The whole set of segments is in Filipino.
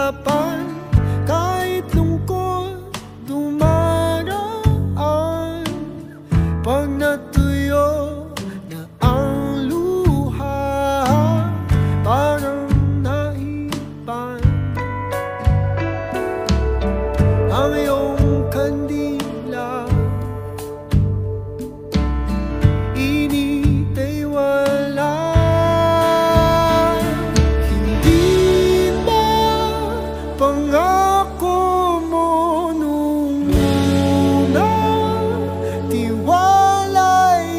harapan. Kahit lungkot dumaraan, pag natuyo na ang luha, parang naipan ang iyong kandila. Init ay wala. Hindi ba pangako mo nung una, tiwala'y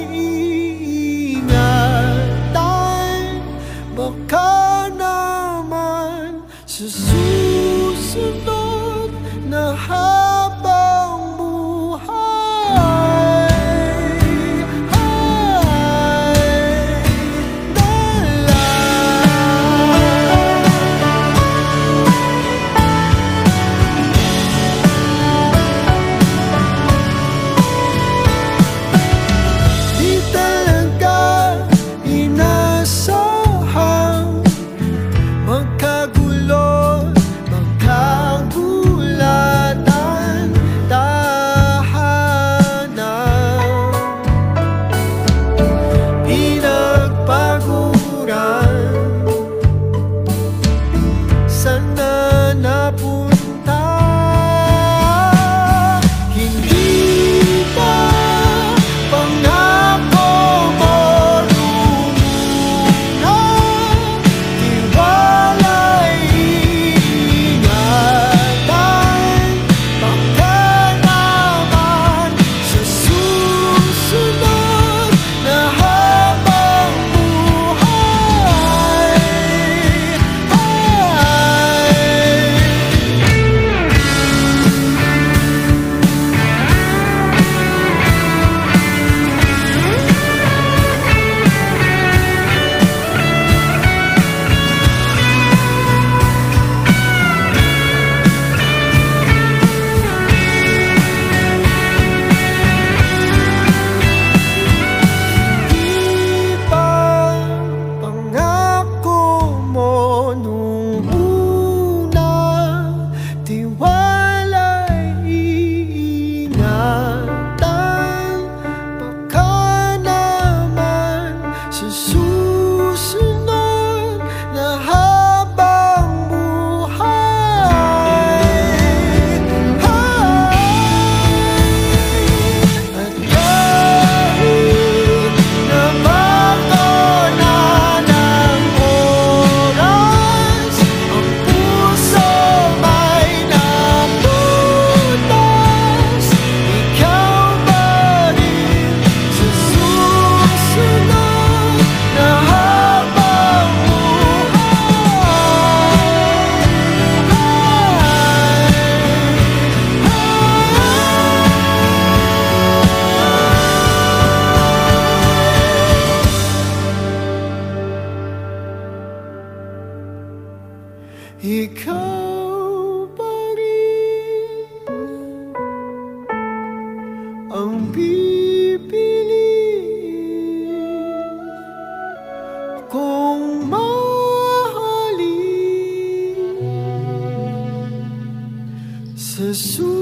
iingatan? Baka naman sa susunod na habang buhay ay dala. Di talaga inasahang magkagulo, magkagulatan, tahanan, pinagpaguran. Sana napunta. Hindi ba pangako mo nung una, tiwala'y iingatan? Baka naman sa susunod na habang buhay di ba pangako mo nung una, tiwala'y iingatan? Baka naman sa susunod na habang buhay at kahit na bago na ng oras, ang puso may naputas. Ikaw pa rin sa susunod na habang ikaw pa rin ang pipiliin kung mahalin sa susunod.